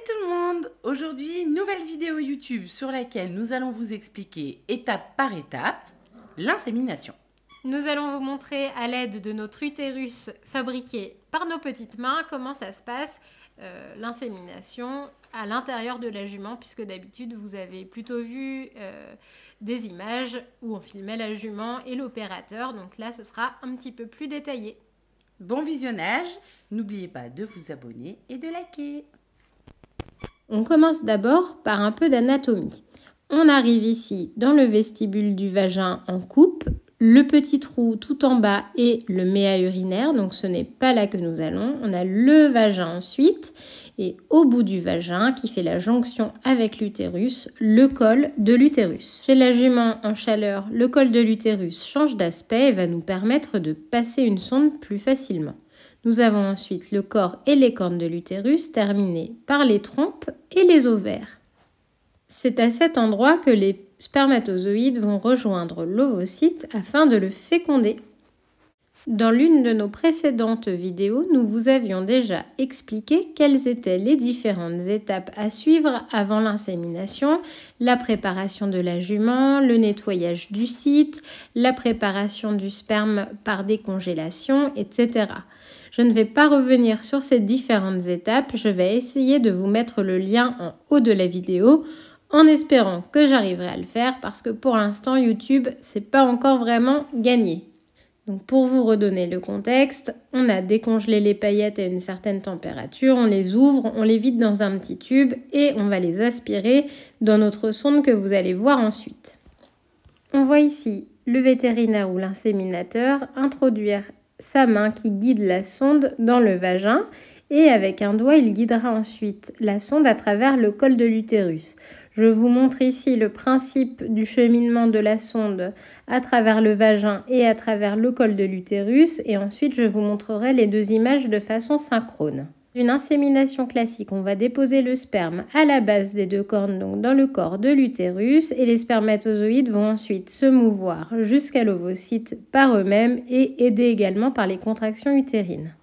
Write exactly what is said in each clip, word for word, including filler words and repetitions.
tout le monde! Aujourd'hui, nouvelle vidéo YouTube sur laquelle nous allons vous expliquer étape par étape l'insémination. Nous allons vous montrer à l'aide de notre utérus fabriqué par nos petites mains comment ça se passe euh, l'insémination à l'intérieur de la jument, puisque d'habitude vous avez plutôt vu euh, des images où on filmait la jument et l'opérateur, donc là ce sera un petit peu plus détaillé. Bon visionnage, n'oubliez pas de vous abonner et de liker. On commence d'abord par un peu d'anatomie. On arrive ici dans le vestibule du vagin en coupe. Le petit trou tout en bas est le méa urinaire, donc ce n'est pas là que nous allons. On a le vagin ensuite et au bout du vagin qui fait la jonction avec l'utérus, le col de l'utérus. Chez la jument en chaleur, le col de l'utérus change d'aspect et va nous permettre de passer une sonde plus facilement. Nous avons ensuite le corps et les cornes de l'utérus terminés par les trompes et les ovaires. C'est à cet endroit que les spermatozoïdes vont rejoindre l'ovocyte afin de le féconder. Dans l'une de nos précédentes vidéos, nous vous avions déjà expliqué quelles étaient les différentes étapes à suivre avant l'insémination, la préparation de la jument, le nettoyage du site, la préparation du sperme par décongélation, et cetera. Je ne vais pas revenir sur ces différentes étapes, je vais essayer de vous mettre le lien en haut de la vidéo en espérant que j'arriverai à le faire parce que pour l'instant YouTube, c'est pas encore vraiment gagné. Donc pour vous redonner le contexte, on a décongelé les paillettes à une certaine température, on les ouvre, on les vide dans un petit tube et on va les aspirer dans notre sonde que vous allez voir ensuite. On voit ici le vétérinaire ou l'inséminateur introduire sa main qui guide la sonde dans le vagin et avec un doigt, il guidera ensuite la sonde à travers le col de l'utérus. Je vous montre ici le principe du cheminement de la sonde à travers le vagin et à travers le col de l'utérus et ensuite je vous montrerai les deux images de façon synchrone. Une insémination classique, on va déposer le sperme à la base des deux cornes, donc dans le corps de l'utérus, et les spermatozoïdes vont ensuite se mouvoir jusqu'à l'ovocyte par eux-mêmes et aidés également par les contractions utérines.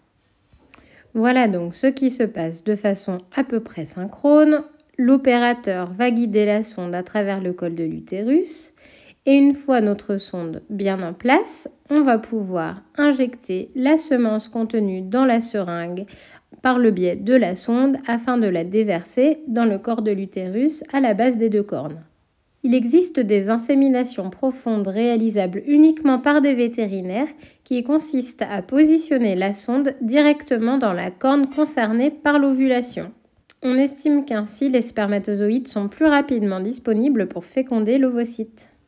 Voilà donc ce qui se passe de façon à peu près synchrone. L'opérateur va guider la sonde à travers le col de l'utérus et une fois notre sonde bien en place, on va pouvoir injecter la semence contenue dans la seringue par le biais de la sonde afin de la déverser dans le corps de l'utérus à la base des deux cornes. Il existe des inséminations profondes réalisables uniquement par des vétérinaires qui consistent à positionner la sonde directement dans la corne concernée par l'ovulation. On estime qu'ainsi les spermatozoïdes sont plus rapidement disponibles pour féconder l'ovocyte.